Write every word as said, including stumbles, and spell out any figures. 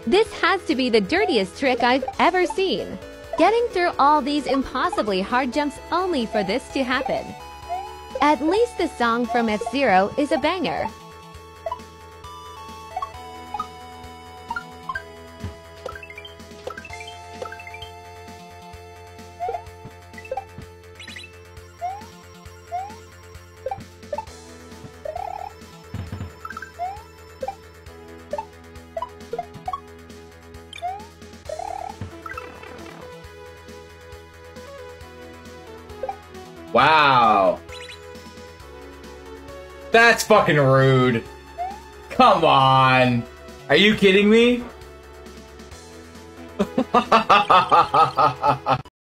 This has to be the dirtiest trick I've ever seen. Getting through all these impossibly hard jumps only for this to happen. At least the song from F-Zero is a banger. Wow. That's fucking rude. Come on. Are you kidding me?